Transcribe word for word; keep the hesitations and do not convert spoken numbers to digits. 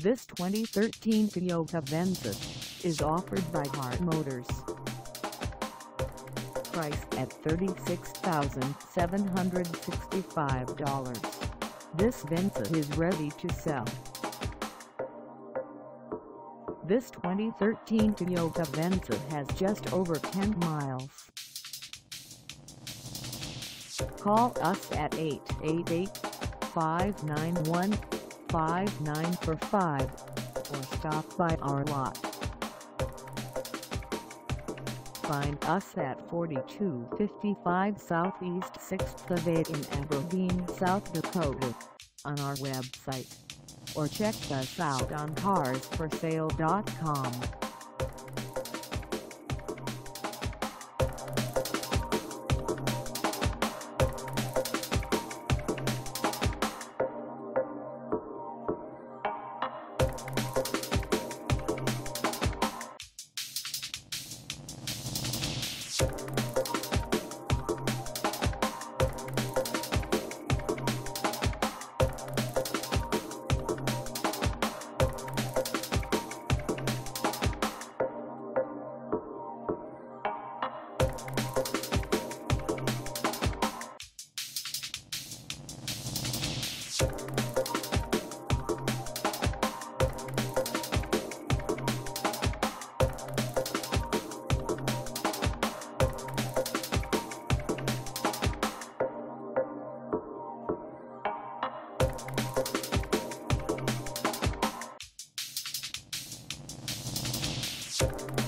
This twenty thirteen Toyota Venza is offered by Harr Motors. Priced at thirty-six thousand seven hundred sixty-five dollars, this Venza is ready to sell. This twenty thirteen Toyota Venza has just over ten miles. Call us at eight eight eight, five nine one, five nine four five or stop by our lot. Find us at forty-two fifty-five Southeast sixth Avenue in Aberdeen, South Dakota, on our website, or check us out on cars for sale dot com. You